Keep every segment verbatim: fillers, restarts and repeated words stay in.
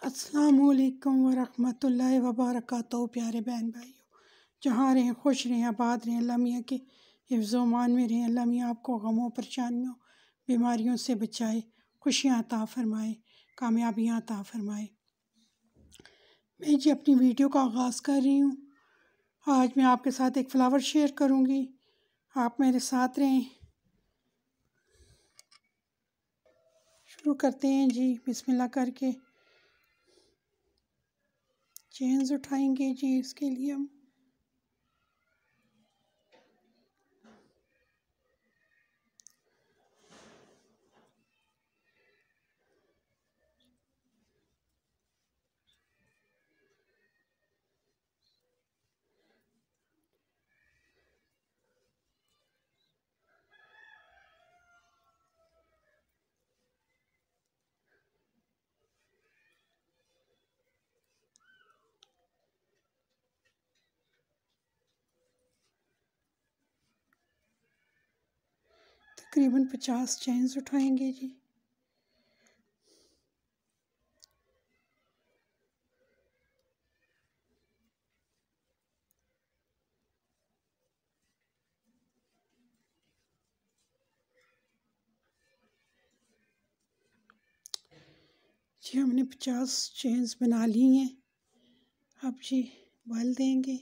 अस्सलामुअलैकुम वरहमतुल्लाहि वबरकातुहू। प्यारे बहन भाइयों, जहाँ रहें खुश रहें, आबाद रहें, अल्लाह मियाँ के हिफ्ज़-ओ-मान में रहें। अल्लाह मियाँ आपको गमों, परेशानियों, बीमारियों से बचाए, खुशियाँ अता फ़रमाए, कामयाबियाँ अता फ़रमाए। मैं जी अपनी वीडियो का आगाज़ कर रही हूँ। आज मैं आपके साथ एक फ़्लावर शेयर करूँगी, आप मेरे साथ रहें। शुरू करते हैं जी, बिस्मिल्लाह करके। चेन्स उठाएंगे जी, इसके लिए हम तकरीबन पचास चेन्स उठाएंगे जी। जी हमने पचास चेन्स बना ली हैं। अब जी बल देंगे।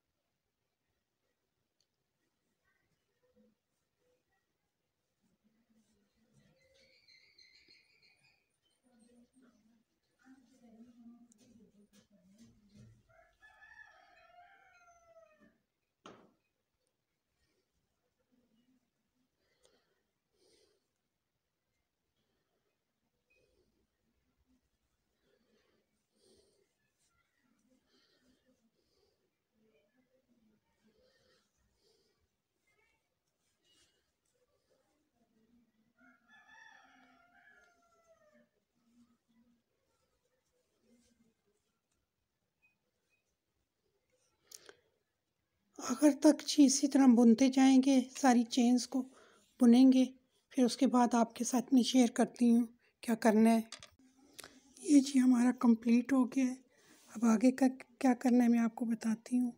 आखिर तक जी इसी तरह बुनते जाएंगे, सारी चेन्स को बुनेंगे। फिर उसके बाद आपके साथ में शेयर करती हूँ क्या करना है। ये जी हमारा कंप्लीट हो गया है। अब आगे का क्या करना है मैं आपको बताती हूँ।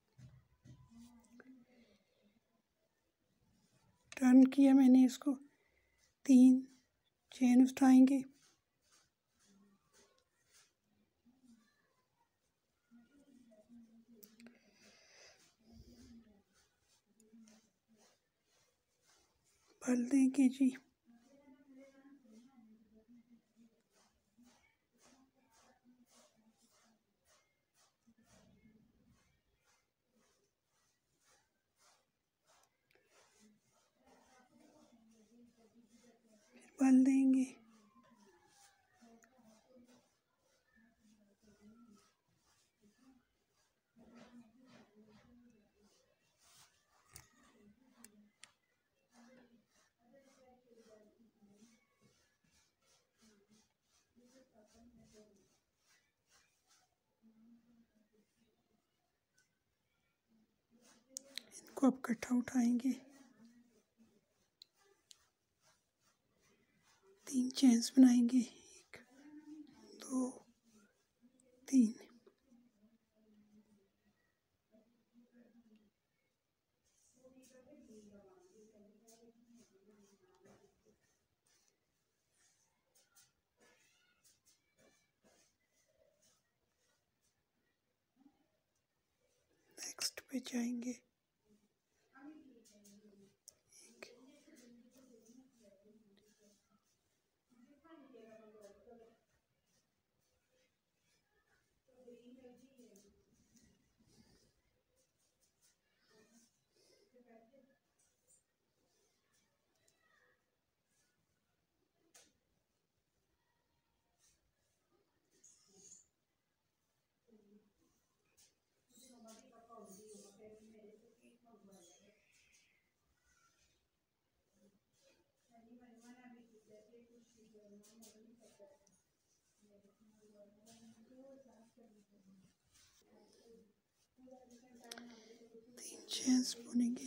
टर्न किया मैंने इसको, तीन चेन उठाएंगे, भर देंगे जी। भर देंगे। इनको अब इकट्ठा उठाएंगे, तीन चेन्स बनाएंगे, एक दो तीन। नेक्स्ट पे जाएंगे, तीन चेन्स बुनेंगे,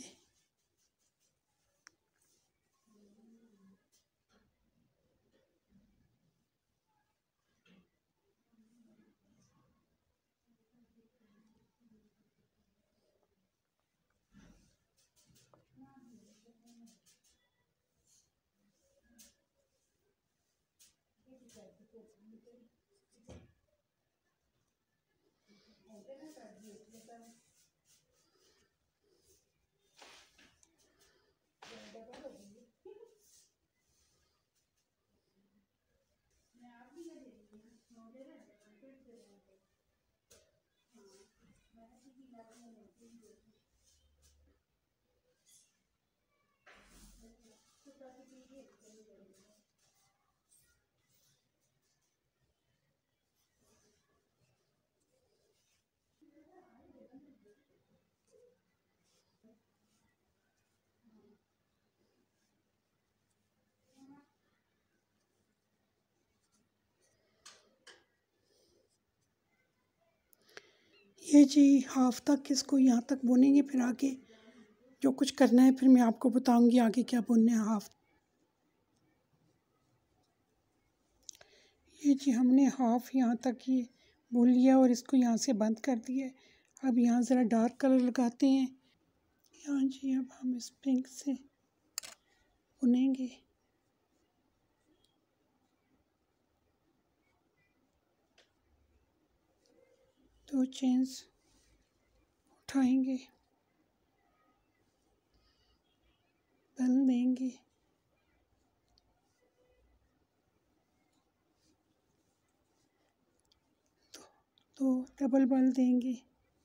ये जी हाफ तक इसको यहाँ तक बुनेंगे, फिर आगे जो कुछ करना है फिर मैं आपको बताऊंगी आगे क्या बुनना है हाफ। ये जी हमने हाफ यहाँ तक ही बुन लिया और इसको यहाँ से बंद कर दिया है। अब यहाँ ज़रा डार्क कलर लगाते हैं। यहाँ जी अब हम इस पिंक से बुनेंगे। दो चेन्स उठाएंगे, बल देंगे, तो, तो डबल बल देंगे,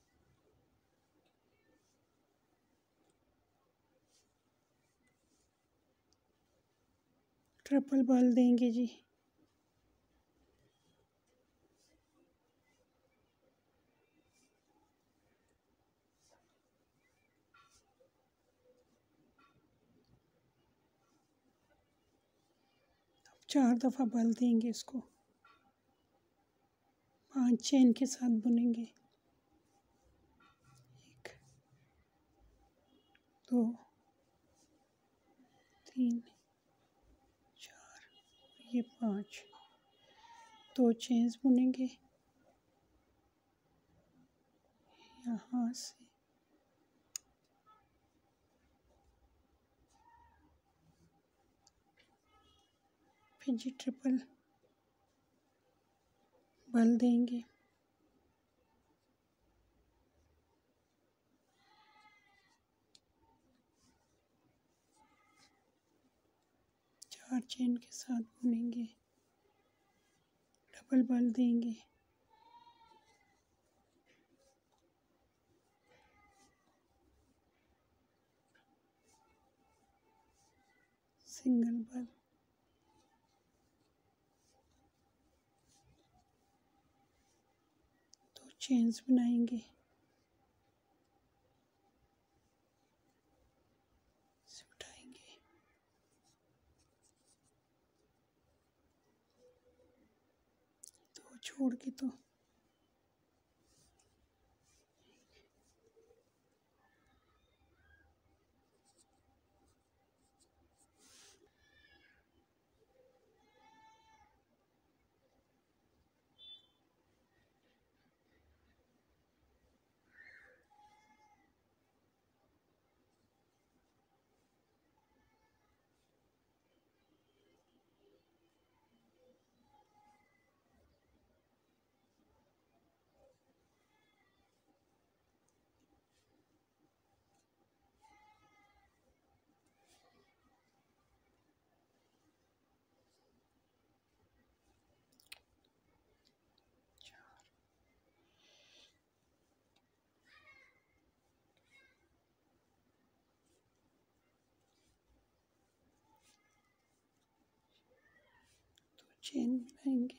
ट्रिपल बल देंगे जी। चार दफ़ा बल देंगे, इसको पांच चेन के साथ बुनेंगे। एक, दो, तीन, चार, ये पांच, दो चेन्स बुनेंगे यहाँ से, फिर जी ट्रिपल बल देंगे, चार चेन के साथ बुनेंगे, डबल बल देंगे, सिंगल बल, दो चेन्स बनाएंगे, उठाएंगे, दो छोड़ के तो चेन बनाएंगे,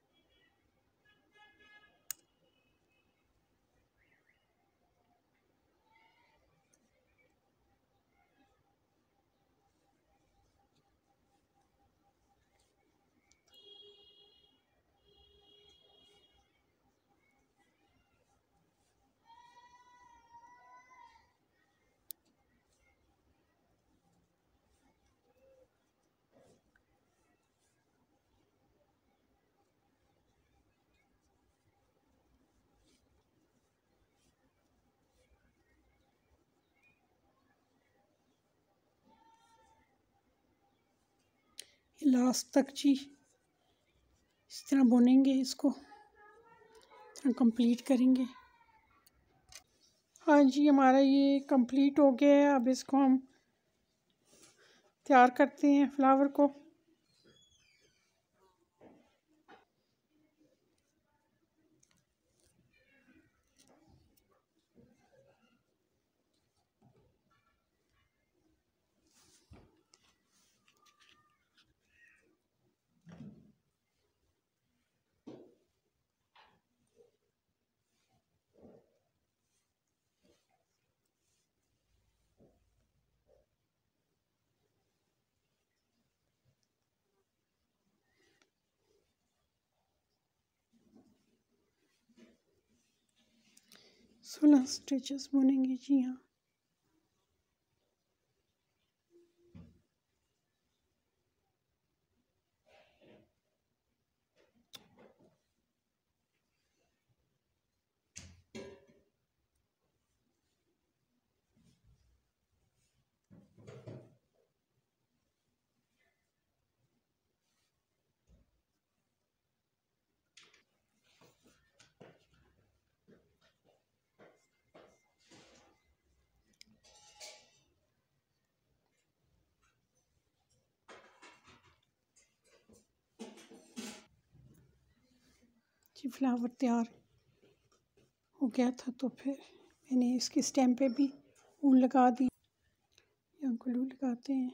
लास्ट तक जी इस तरह बुनेंगे, इसको इस तरह कंप्लीट करेंगे। हाँ जी हमारा ये कंप्लीट हो गया है। अब इसको हम तैयार करते हैं फ्लावर को। सोलह स्टिचेस बुनेंगे जी हाँ। जी फ्लावर तैयार हो गया था तो फिर मैंने इसकी स्टेम पे भी ऊन लगा दी, या ग्लू लगाते हैं।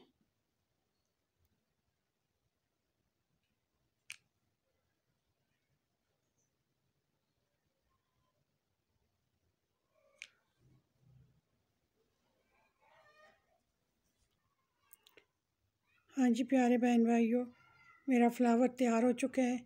हाँ जी प्यारे बहन भाइयों, मेरा फ्लावर तैयार हो चुका है।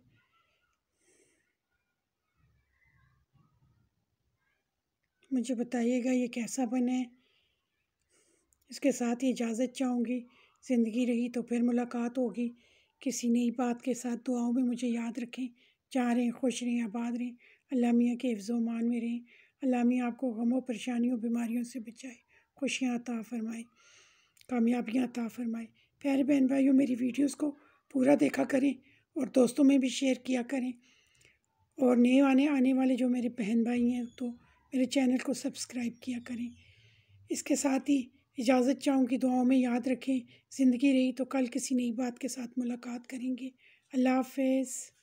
मुझे बताइएगा ये कैसा बने। इसके साथ ही इजाज़त चाहूँगी। ज़िंदगी रही तो फिर मुलाकात होगी किसी नई बात के साथ। दुआओं में मुझे याद रखें। जहाँ रहें खुश रहें, आबाद रहें। अल्लाह मियाँ के हिफ्ज़ व अमान में रहें। अल्लाह मियाँ आपको गमों, परेशानियों, बीमारियों से बचाए, खुशियाँ अता फ़रमाए, कामयाबियाँ अता फ़रमाए। प्यारे बहन भाइयों, मेरी वीडियोज़ को पूरा देखा करें और दोस्तों में भी शेयर किया करें। और नए आने आने वाले जो मेरे बहन भाई हैं तो मेरे चैनल को सब्सक्राइब किया करें। इसके साथ ही इजाज़त चाहूँगी। दुआओं में याद रखें। ज़िंदगी रही तो कल किसी नई बात के साथ मुलाकात करेंगे। अल्लाह हाफ़िज़।